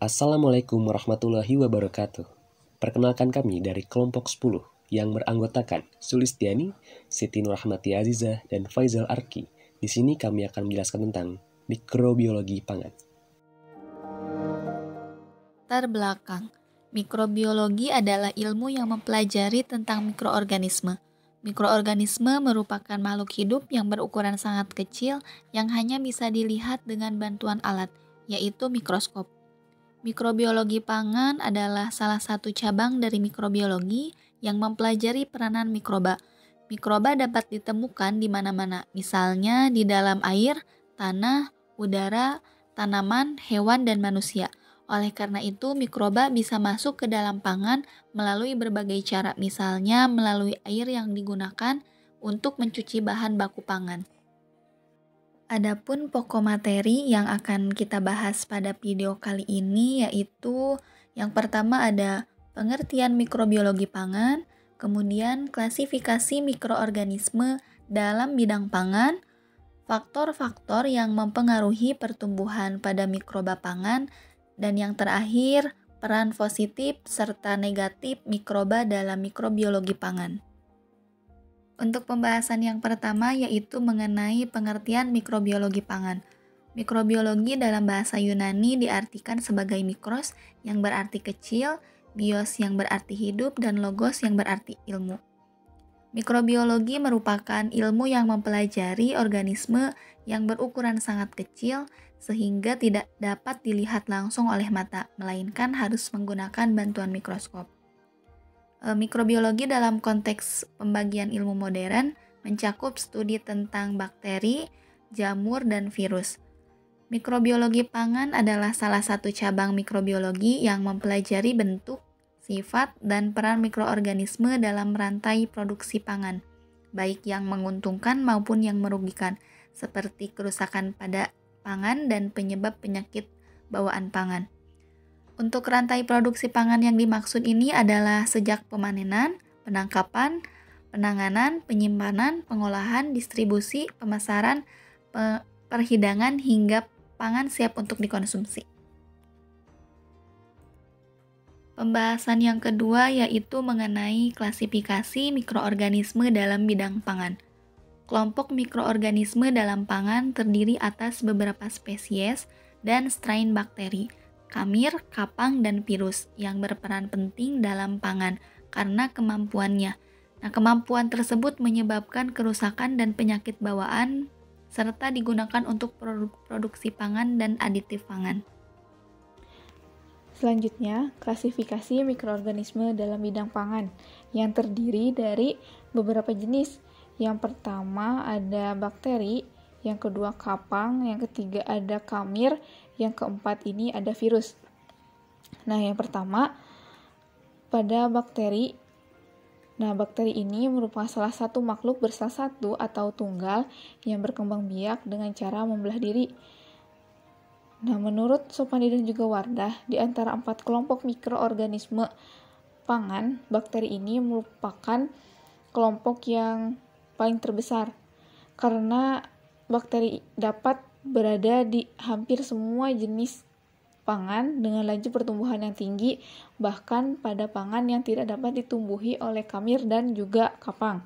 Assalamualaikum warahmatullahi wabarakatuh. Perkenalkan kami dari kelompok 10 yang beranggotakan Sulistiani, Siti Nurrahmati Azizah, dan Faizal Arki. Di sini kami akan menjelaskan tentang mikrobiologi pangan. Latar belakang. Mikrobiologi adalah ilmu yang mempelajari tentang mikroorganisme. Mikroorganisme merupakan makhluk hidup yang berukuran sangat kecil yang hanya bisa dilihat dengan bantuan alat, yaitu mikroskop. Mikrobiologi pangan adalah salah satu cabang dari mikrobiologi yang mempelajari peranan mikroba. Mikroba dapat ditemukan di mana-mana, misalnya di dalam air, tanah, udara, tanaman, hewan, dan manusia. Oleh karena itu, mikroba bisa masuk ke dalam pangan melalui berbagai cara, misalnya melalui air yang digunakan untuk mencuci bahan baku pangan. Adapun pokok materi yang akan kita bahas pada video kali ini yaitu yang pertama ada pengertian mikrobiologi pangan, kemudian klasifikasi mikroorganisme dalam bidang pangan, faktor-faktor yang mempengaruhi pertumbuhan pada mikroba pangan, dan yang terakhir peran positif serta negatif mikroba dalam mikrobiologi pangan. Untuk pembahasan yang pertama yaitu mengenai pengertian mikrobiologi pangan. Mikrobiologi dalam bahasa Yunani diartikan sebagai mikros yang berarti kecil, bios yang berarti hidup, dan logos yang berarti ilmu. Mikrobiologi merupakan ilmu yang mempelajari organisme yang berukuran sangat kecil sehingga tidak dapat dilihat langsung oleh mata, melainkan harus menggunakan bantuan mikroskop. Mikrobiologi dalam konteks pembagian ilmu modern mencakup studi tentang bakteri, jamur, dan virus. Mikrobiologi pangan adalah salah satu cabang mikrobiologi yang mempelajari bentuk, sifat, dan peran mikroorganisme dalam rantai produksi pangan, baik yang menguntungkan maupun yang merugikan, seperti kerusakan pada pangan dan penyebab penyakit bawaan pangan. Untuk rantai produksi pangan yang dimaksud ini adalah sejak pemanenan, penangkapan, penanganan, penyimpanan, pengolahan, distribusi, pemasaran, perhidangan, hingga pangan siap untuk dikonsumsi. Pembahasan yang kedua yaitu mengenai klasifikasi mikroorganisme dalam bidang pangan. Kelompok mikroorganisme dalam pangan terdiri atas beberapa spesies dan strain bakteri, kamir, kapang, dan virus yang berperan penting dalam pangan karena kemampuannya. Kemampuan tersebut menyebabkan kerusakan dan penyakit bawaan serta digunakan untuk produksi pangan dan aditif pangan. Selanjutnya, klasifikasi mikroorganisme dalam bidang pangan yang terdiri dari beberapa jenis. Yang pertama ada bakteri, yang kedua kapang, yang ketiga ada kamir, yang keempat ini ada virus. Nah, yang pertama pada bakteri. Nah, bakteri ini merupakan salah satu makhluk bersel satu atau tunggal yang berkembang biak dengan cara membelah diri. Nah, menurut Sopandi dan juga Wardah, di antara 4 kelompok mikroorganisme pangan, bakteri ini merupakan kelompok yang paling terbesar karena bakteri dapat berada di hampir semua jenis pangan dengan laju pertumbuhan yang tinggi, bahkan pada pangan yang tidak dapat ditumbuhi oleh kamir dan juga kapang.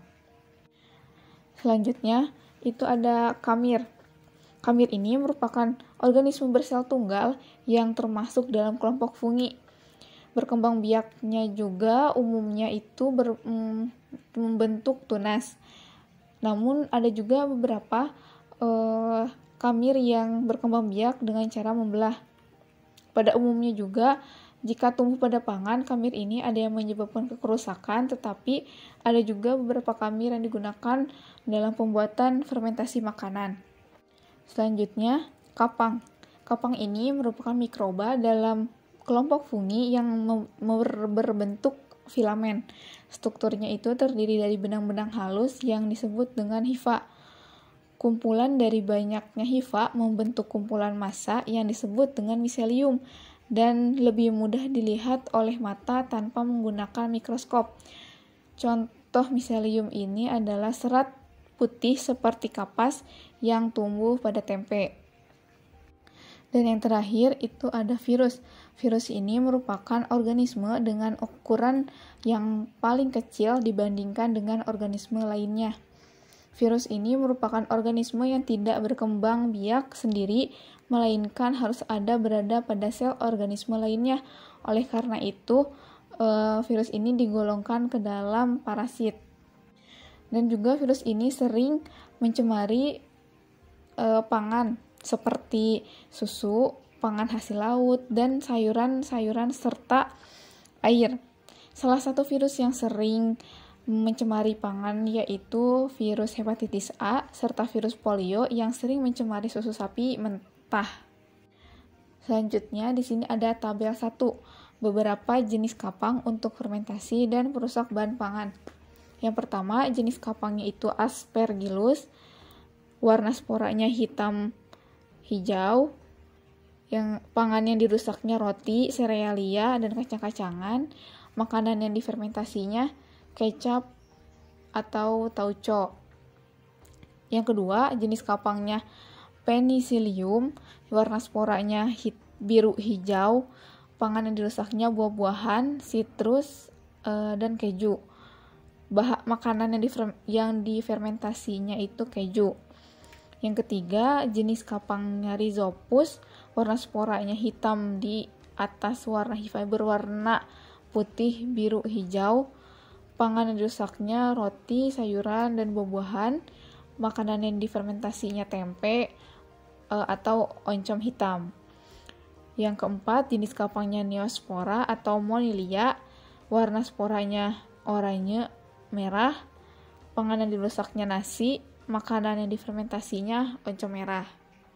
Selanjutnya, itu ada kamir. Kamir ini merupakan organisme bersel tunggal yang termasuk dalam kelompok fungi. Berkembang biaknya juga umumnya itu membentuk tunas. Namun ada juga beberapa kamir yang berkembang biak dengan cara membelah. Pada umumnya juga, jika tumbuh pada pangan, kamir ini ada yang menyebabkan kerusakan, tetapi ada juga beberapa kamir yang digunakan dalam pembuatan fermentasi makanan. Selanjutnya, kapang. Kapang ini merupakan mikroba dalam kelompok fungi yang berbentuk filamen. Strukturnya itu terdiri dari benang-benang halus yang disebut dengan hifa. Kumpulan dari banyaknya hifa membentuk kumpulan massa yang disebut dengan miselium dan lebih mudah dilihat oleh mata tanpa menggunakan mikroskop. Contoh miselium ini adalah serat putih seperti kapas yang tumbuh pada tempe. Dan yang terakhir itu ada virus. Virus ini merupakan organisme dengan ukuran yang paling kecil dibandingkan dengan organisme lainnya. Virus ini merupakan organisme yang tidak berkembang biak sendiri, melainkan harus berada pada sel organisme lainnya. Oleh karena itu, virus ini digolongkan ke dalam parasit. Dan juga virus ini sering mencemari pangan seperti susu, pangan hasil laut, dan sayuran-sayuran serta air. Salah satu virus yang sering mencemari pangan yaitu virus hepatitis A serta virus polio yang sering mencemari susu sapi mentah. Selanjutnya di sini ada tabel 1, beberapa jenis kapang untuk fermentasi dan perusak bahan pangan. Yang pertama, jenis kapangnya itu Aspergillus, warna sporanya hitam hijau, yang pangan yang dirusaknya roti, serealia, dan kacang-kacangan. Makanan yang difermentasinya kecap atau tauco. Yang kedua, jenis kapangnya Penicillium, warna sporanya biru hijau, pangan yang dirusaknya buah-buahan, sitrus, dan keju. Makanan yang difermentasinya itu keju. Yang ketiga, jenis kapangnya Rhizopus, warna sporanya hitam di atas warna fiber warna putih biru hijau. Pangan yang dirusaknya roti, sayuran, dan buah-buahan. Makanan yang difermentasinya tempe atau oncom hitam. Yang keempat, jenis kapangnya Neospora atau Monilia, warna sporanya oranye merah. Pangan yang dirusaknya nasi, makanan yang difermentasinya oncom merah.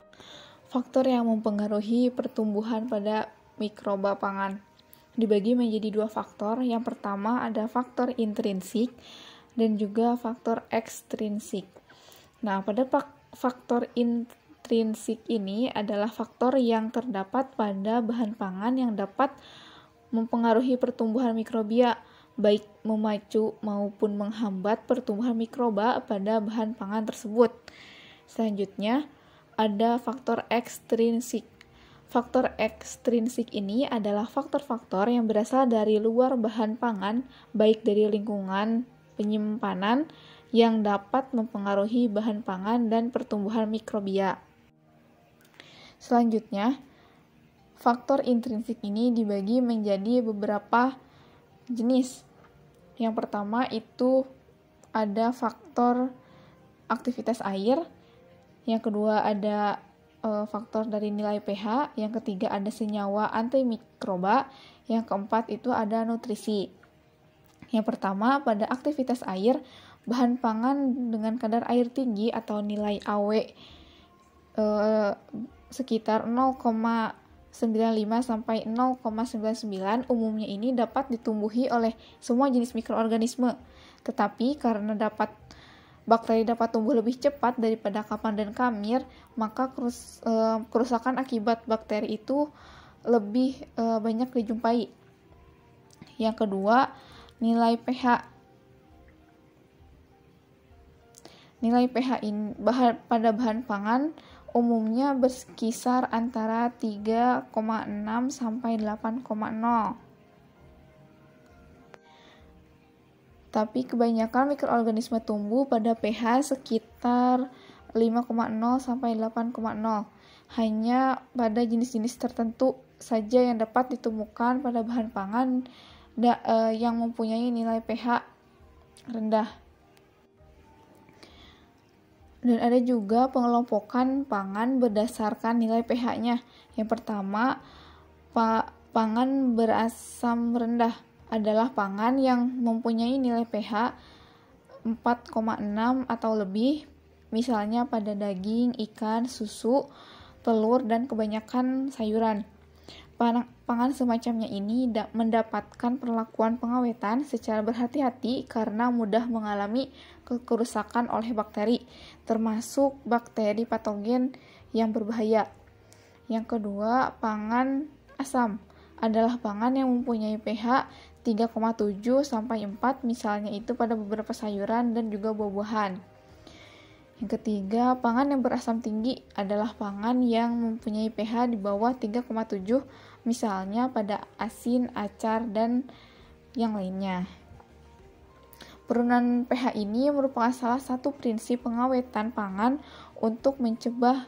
Faktor yang mempengaruhi pertumbuhan pada mikroba pangan dibagi menjadi 2 faktor. Yang pertama ada faktor intrinsik dan juga faktor ekstrinsik. Nah, pada faktor intrinsik ini adalah faktor yang terdapat pada bahan pangan yang dapat mempengaruhi pertumbuhan mikrobia, baik memacu maupun menghambat pertumbuhan mikroba pada bahan pangan tersebut. Selanjutnya, ada faktor ekstrinsik. Faktor ekstrinsik ini adalah faktor-faktor yang berasal dari luar bahan pangan, baik dari lingkungan penyimpanan yang dapat mempengaruhi bahan pangan dan pertumbuhan mikrobia. Selanjutnya, faktor intrinsik ini dibagi menjadi beberapa jenis. Yang pertama itu ada faktor aktivitas air, yang kedua ada faktor dari nilai pH, yang ketiga ada senyawa antimikroba, yang keempat itu ada nutrisi. Yang pertama, pada aktivitas air, bahan pangan dengan kadar air tinggi atau nilai AW sekitar 0,95 sampai 0,99 umumnya ini dapat ditumbuhi oleh semua jenis mikroorganisme. Tetapi karena bakteri dapat tumbuh lebih cepat daripada kapang dan kamir, maka kerusakan akibat bakteri itu lebih banyak dijumpai. Yang kedua, nilai pH. Nilai pH ini pada bahan pangan umumnya berkisar antara 3,6 sampai 8,0. Tapi kebanyakan mikroorganisme tumbuh pada pH sekitar 5,0 sampai 8,0. Hanya pada jenis-jenis tertentu saja yang dapat ditemukan pada bahan pangan yang mempunyai nilai pH rendah. Dan ada juga pengelompokan pangan berdasarkan nilai pH-nya. Yang pertama, pangan berasam rendah adalah pangan yang mempunyai nilai pH 4,6 atau lebih, misalnya pada daging, ikan, susu, telur, dan kebanyakan sayuran. Pangan semacamnya ini mendapatkan perlakuan pengawetan secara berhati-hati karena mudah mengalami kerusakan oleh bakteri, termasuk bakteri patogen yang berbahaya. Yang kedua, pangan asam adalah pangan yang mempunyai pH 3,7 sampai 4, misalnya itu pada beberapa sayuran dan juga buah-buahan. Yang ketiga, pangan yang berasam tinggi adalah pangan yang mempunyai pH di bawah 3,7, misalnya pada asin, acar, dan yang lainnya. Penurunan pH ini merupakan salah satu prinsip pengawetan pangan untuk mencegah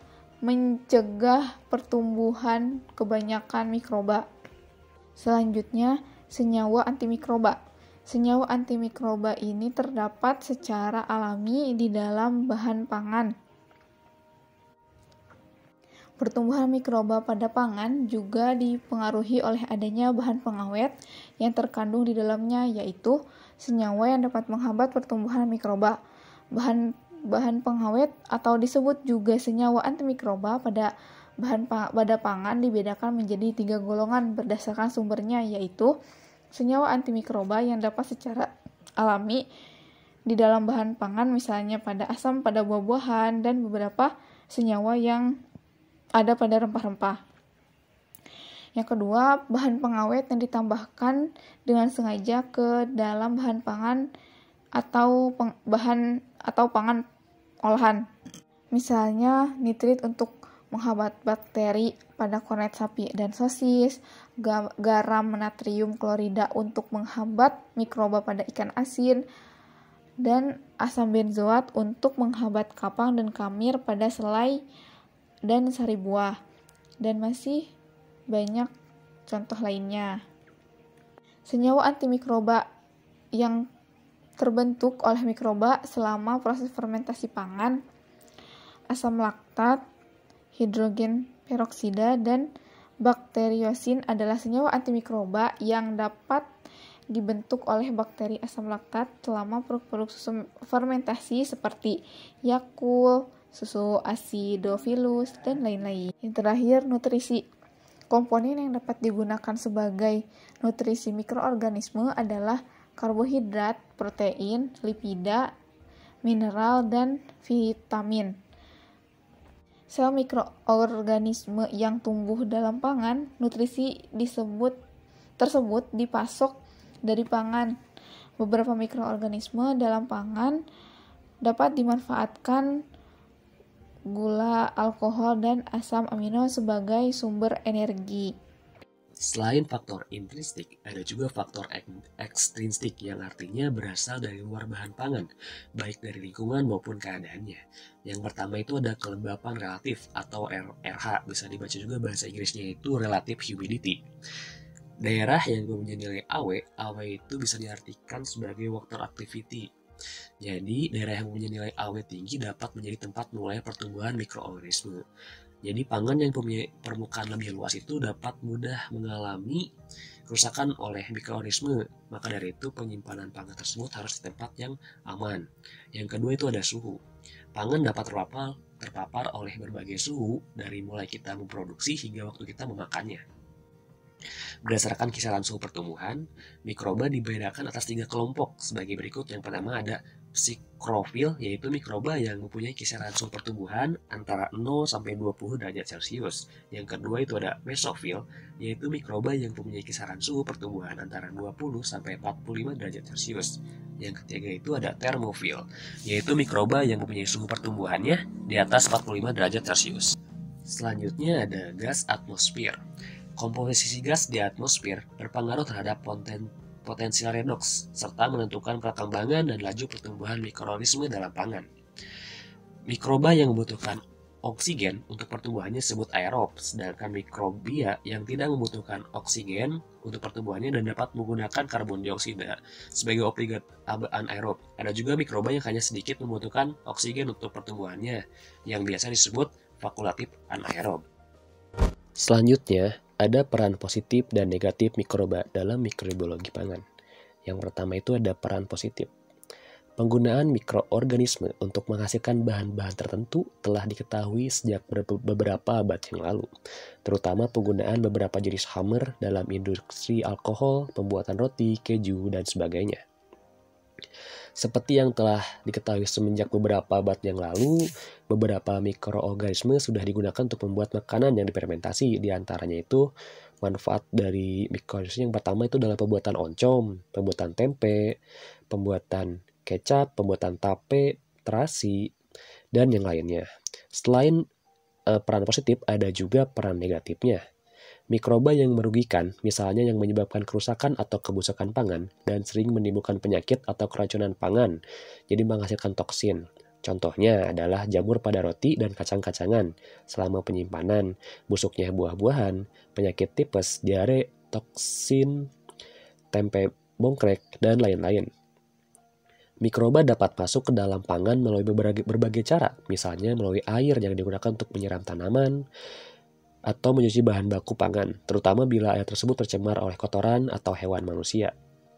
pertumbuhan kebanyakan mikroba. Selanjutnya, senyawa antimikroba. Senyawa antimikroba ini terdapat secara alami di dalam bahan pangan. Pertumbuhan mikroba pada pangan juga dipengaruhi oleh adanya bahan pengawet yang terkandung di dalamnya, yaitu senyawa yang dapat menghambat pertumbuhan mikroba. Bahan pengawet atau disebut juga senyawa antimikroba pada pangan dibedakan menjadi 3 golongan berdasarkan sumbernya, yaitu senyawa antimikroba yang dapat secara alami di dalam bahan pangan, misalnya pada asam pada buah-buahan, dan beberapa senyawa yang ada pada rempah-rempah. Yang kedua, bahan pengawet yang ditambahkan dengan sengaja ke dalam bahan pangan atau pangan olahan. Misalnya nitrit untuk menghambat bakteri pada kornet sapi dan sosis, garam natrium klorida untuk menghambat mikroba pada ikan asin, dan asam benzoat untuk menghambat kapang dan kamir pada selai dan sari buah. Dan masih banyak contoh lainnya. Senyawa antimikroba yang terbentuk oleh mikroba selama proses fermentasi pangan: asam laktat, hidrogen peroksida, dan bakteriosin adalah senyawa antimikroba yang dapat dibentuk oleh bakteri asam laktat selama produk-produk susu fermentasi seperti Yakult, susu acidophilus, dan lain-lain. Yang terakhir, nutrisi. Komponen yang dapat digunakan sebagai nutrisi mikroorganisme adalah karbohidrat, protein, lipida, mineral, dan vitamin. Sel mikroorganisme yang tumbuh dalam pangan, nutrisi tersebut dipasok dari pangan. Beberapa mikroorganisme dalam pangan dapat dimanfaatkan gula, alkohol, dan asam amino sebagai sumber energi. Selain faktor intrinsik, ada juga faktor ekstrinsik yang artinya berasal dari luar bahan pangan, baik dari lingkungan maupun keadaannya. Yang pertama itu ada kelembapan relatif atau RH, bisa dibaca juga bahasa Inggrisnya itu relative humidity. Daerah yang mempunyai nilai AW itu bisa diartikan sebagai water activity. Jadi, daerah yang mempunyai nilai AW tinggi dapat menjadi tempat mulai pertumbuhan mikroorganisme. Jadi pangan yang mempunyai permukaan lebih luas itu dapat mudah mengalami kerusakan oleh mikroorganisme. Maka dari itu penyimpanan pangan tersebut harus di tempat yang aman. Yang kedua itu ada suhu. Pangan dapat terpapar oleh berbagai suhu dari mulai kita memproduksi hingga waktu kita memakannya. Berdasarkan kisaran suhu pertumbuhan, mikroba dibedakan atas 3 kelompok sebagai berikut. Yang pertama ada psikrofil, yaitu mikroba yang mempunyai kisaran suhu pertumbuhan antara 0 sampai 20 derajat Celcius. Yang kedua itu ada mesofil, yaitu mikroba yang mempunyai kisaran suhu pertumbuhan antara 20 sampai 45 derajat Celcius. Yang ketiga itu ada termofil, yaitu mikroba yang mempunyai suhu pertumbuhannya di atas 45 derajat Celcius. Selanjutnya ada gas atmosfer. Komposisi gas di atmosfer berpengaruh terhadap potensial redoks, serta menentukan perkembangan dan laju pertumbuhan mikroorganisme dalam pangan. Mikroba yang membutuhkan oksigen untuk pertumbuhannya disebut aerob, sedangkan mikrobia yang tidak membutuhkan oksigen untuk pertumbuhannya dan dapat menggunakan karbon dioksida sebagai obligat anaerob. Ada juga mikroba yang hanya sedikit membutuhkan oksigen untuk pertumbuhannya, yang biasa disebut fakultatif anaerob. Selanjutnya, ada peran positif dan negatif mikroba dalam mikrobiologi pangan. Yang pertama itu ada peran positif. Penggunaan mikroorganisme untuk menghasilkan bahan-bahan tertentu telah diketahui sejak beberapa abad yang lalu, terutama penggunaan beberapa jenis hammer dalam industri alkohol, pembuatan roti, keju, dan sebagainya. Seperti yang telah diketahui semenjak beberapa abad yang lalu, beberapa mikroorganisme sudah digunakan untuk membuat makanan yang difermentasi. Di antaranya itu manfaat dari mikroorganisme yang pertama itu dalam pembuatan oncom, pembuatan tempe, pembuatan kecap, pembuatan tape, terasi, dan yang lainnya. Selain peran positif, ada juga peran negatifnya. Mikroba yang merugikan, misalnya yang menyebabkan kerusakan atau kebusukan pangan, dan sering menimbulkan penyakit atau keracunan pangan, jadi menghasilkan toksin. Contohnya adalah jamur pada roti dan kacang-kacangan selama penyimpanan, busuknya buah-buahan, penyakit tipes, diare, toksin, tempe bongkrek, dan lain-lain. Mikroba dapat masuk ke dalam pangan melalui berbagai cara, misalnya melalui air yang digunakan untuk menyiram tanaman, atau menyuci bahan baku pangan, terutama bila air tersebut tercemar oleh kotoran atau hewan manusia.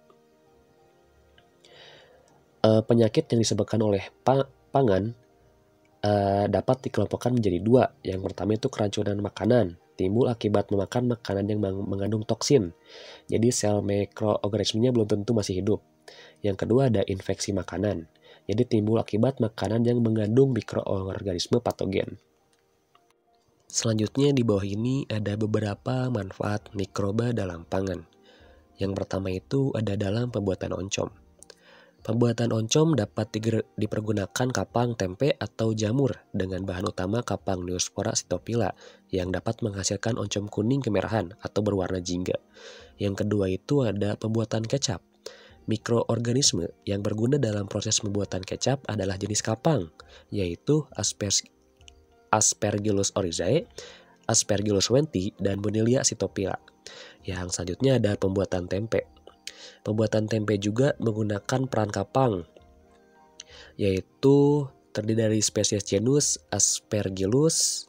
Penyakit yang disebabkan oleh pangan dapat dikelompokkan menjadi dua. Yang pertama itu keracunan makanan, timbul akibat memakan makanan yang mengandung toksin. Jadi sel mikroorganismenya belum tentu masih hidup. Yang kedua ada infeksi makanan. Jadi timbul akibat makanan yang mengandung mikroorganisme patogen. Selanjutnya di bawah ini ada beberapa manfaat mikroba dalam pangan. Yang pertama itu ada dalam pembuatan oncom. Pembuatan oncom dapat dipergunakan kapang tempe atau jamur dengan bahan utama kapang Neospora sitophylla yang dapat menghasilkan oncom kuning kemerahan atau berwarna jingga. Yang kedua itu ada pembuatan kecap. Mikroorganisme yang berguna dalam proses pembuatan kecap adalah jenis kapang, yaitu Aspergillus oryzae, Aspergillus wendti, dan Bonellia sitophylla. Yang selanjutnya ada pembuatan tempe. Pembuatan tempe juga menggunakan peran kapang, yaitu terdiri dari spesies genus Aspergillus,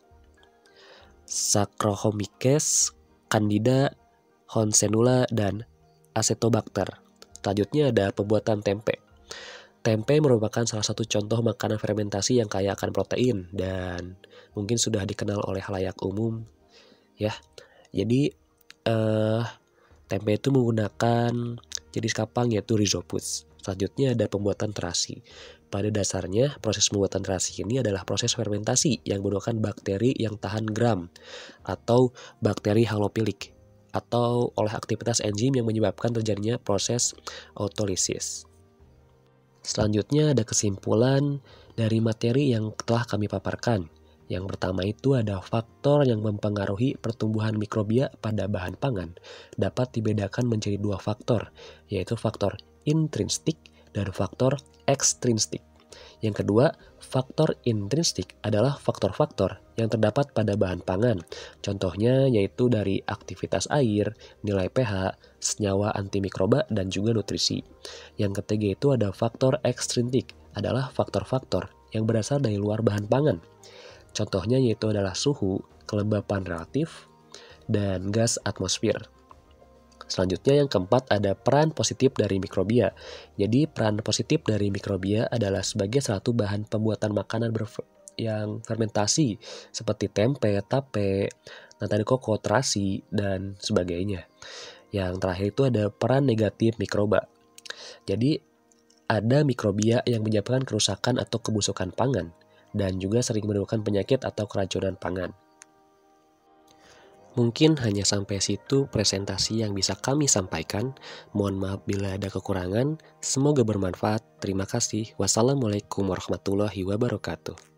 Saccharomyces, Candida, Honsenula, dan Acetobacter. Selanjutnya ada pembuatan tempe. Tempe merupakan salah satu contoh makanan fermentasi yang kaya akan protein dan mungkin sudah dikenal oleh khalayak umum, ya. Jadi tempe itu menggunakan jenis kapang yaitu Rhizopus. Selanjutnya ada pembuatan terasi. Pada dasarnya proses pembuatan terasi ini adalah proses fermentasi yang menggunakan bakteri yang tahan gram atau bakteri halofilik atau oleh aktivitas enzim yang menyebabkan terjadinya proses autolisis. Selanjutnya ada kesimpulan dari materi yang telah kami paparkan. Yang pertama itu ada faktor yang mempengaruhi pertumbuhan mikrobia pada bahan pangan dapat dibedakan menjadi dua faktor, yaitu faktor intrinsik dan faktor ekstrinsik. Yang kedua, faktor intrinsik adalah faktor-faktor yang terdapat pada bahan pangan. Contohnya yaitu dari aktivitas air, nilai pH, senyawa antimikroba, dan juga nutrisi. Yang ketiga itu ada faktor ekstrinsik, adalah faktor-faktor yang berasal dari luar bahan pangan. Contohnya yaitu adalah suhu, kelembapan relatif, dan gas atmosfer. Selanjutnya yang keempat ada peran positif dari mikrobia. Jadi peran positif dari mikrobia adalah sebagai satu bahan pembuatan makanan yang fermentasi seperti tempe, tape, nata de coco, terasi, dan sebagainya. Yang terakhir itu ada peran negatif mikroba. Jadi ada mikrobia yang menyebabkan kerusakan atau kebusukan pangan dan juga sering menimbulkan penyakit atau keracunan pangan. Mungkin hanya sampai situ presentasi yang bisa kami sampaikan. Mohon maaf bila ada kekurangan. Semoga bermanfaat. Terima kasih. Wassalamualaikum warahmatullahi wabarakatuh.